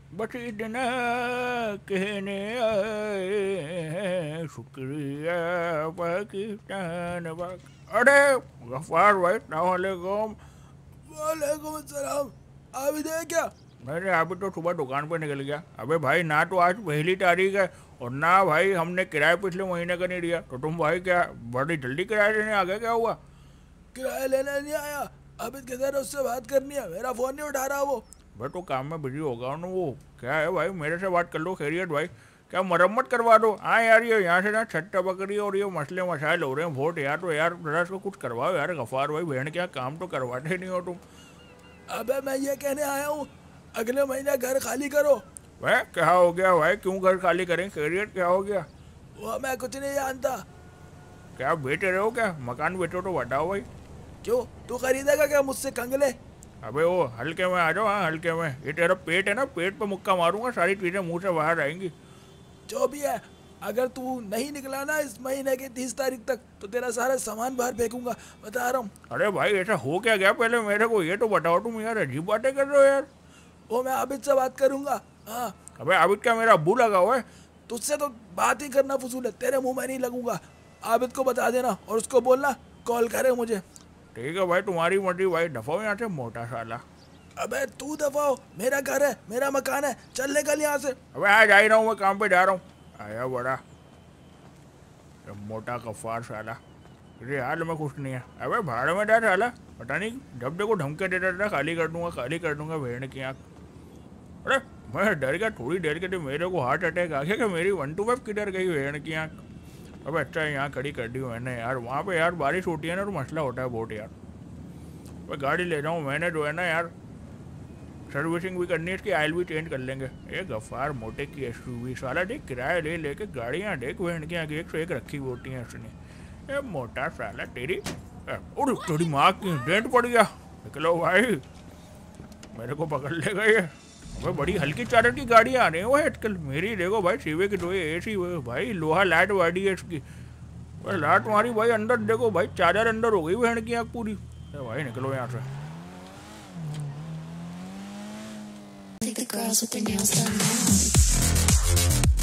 बस इतना कहने आए हैं, शुक्रिया पाकिस्तान अरे गफ्फार भाई अस्सलाम वालेकुम। वालेकुम अस्सलाम। आबिद है क्या? मैंने अभी तो सुबह दुकान पे निकल गया। अबे भाई ना तो आज पहली तारीख है और ना भाई हमने किराया पिछले महीने का नहीं दिया, तो तुम भाई क्या बड़ी जल्दी किराया देने आ गए, क्या हुआ? किराया लेने नहीं आया। आबिद के जरा उससे बात करनी है, मेरा फोन नहीं उठा रहा वो। भाई तो काम में बिजी होगा ना वो। क्या है भाई, मेरे से बात कर लो। खैरियत भाई, क्या मरम्मत करवा दो? हाँ यार, ये यहाँ से ना छट्टा पकड़ी और ये मसले मसाइल हो रहे हैं वोट यार, तो यार जरा इसको कुछ करवाओ यार। गफ्फार भाई बहन क्या काम तो करवाते नहीं हो तुम। अबे मैं ये कहने आया हूँ, अगले महीने घर खाली करो। भाई क्या हो गया भाई, क्यों घर खाली करें? खैरियत क्या हो गया? वो मैं कुछ नहीं जानता। क्या बेच रहे हो? क्या मकान बेचो तो बताओ भाई। क्यों, तू खरीदेगा क्या मुझसे कंगले? अबे वो हल्के में आ जाओ। हाँ हल्के में, ये तेरा पेट है ना, पेट पे मुक्का मारूंगा, सारी चीजें मुंह से बाहर आएंगी। जो भी है, अगर तू नहीं निकला ना इस महीने की 30 तारीख तक तो तेरा सारा सामान बाहर फेंकूंगा, बता रहा हूँ। अरे भाई ऐसा हो क्या गया, पहले मेरे को ये तो बताओ। तुम यार अजीब बातें कर रहे हो यार। वो मैं आबिद से बात करूंगा। हाँ, अबे आबिद क्या मेरा अब्बू लगा हुआ है? तुझसे तो बात ही करना फजूल है, तेरे मुंह में नहीं लगूंगा। आबिद को बता देना और उसको बोलना कॉल करे मुझे। ठीक है भाई, तुम्हारी मर्जी भाई। दफाओ यहाँ से मोटा साला। अबे तू दफाओ, मेरा घर है, मेरा मकान है, चल निकल यहाँ से। अबे आ जा ही रहा हूँ, मैं काम पे जा रहा हूँ। आया बड़ा ये मोटा गफ्फार साला, मेरे हाल में कुछ नहीं है। अबे भाड़ में जा साला, पता नहीं जब देखो धमके देता था, खाली कर दूंगा खाली कर दूंगा, भेड़ की आँख। अरे मैं डर गया थोड़ी देर के लिए, मेरे को हार्ट अटैक आ गया कि मेरी 125 किधर गई, भेड़ की आँख। अब अच्छा यहाँ खड़ी कर दी मैंने यार, वहाँ पे यार बारिश होती है ना तो मसला होता है बहुत यार। मैं गाड़ी ले जाऊँ, मैंने जो है ना यार सर्विसिंग भी करनी है इसकी, आयल भी चेंज कर लेंगे। ये गफ्फार मोटे की एसयूवी साला, देख किराया ले लेके गाड़ियाँ देख वहन की आगे 101 रखी होती हैं उसने। ये मोटा साला तेरी, और थोड़ी माँ की डेंट पड़ गया। निकलो भाई, मेरे को पकड़ लेगा ये। अबे बड़ी हल्की चार्जर की गाड़ियाँ आ रही हैं वो आजकल। मेरी देखो भाई सीवे की तो ये एसी भाई लोहा लाइट वाड़ी है इसकी। बस लाइट तुम्हारी भाई अंदर देखो भाई, चार्जर अंदर हो गई बहन की आँख पूरी। भाई निकलो यहाँ से। The girls with their nails done now.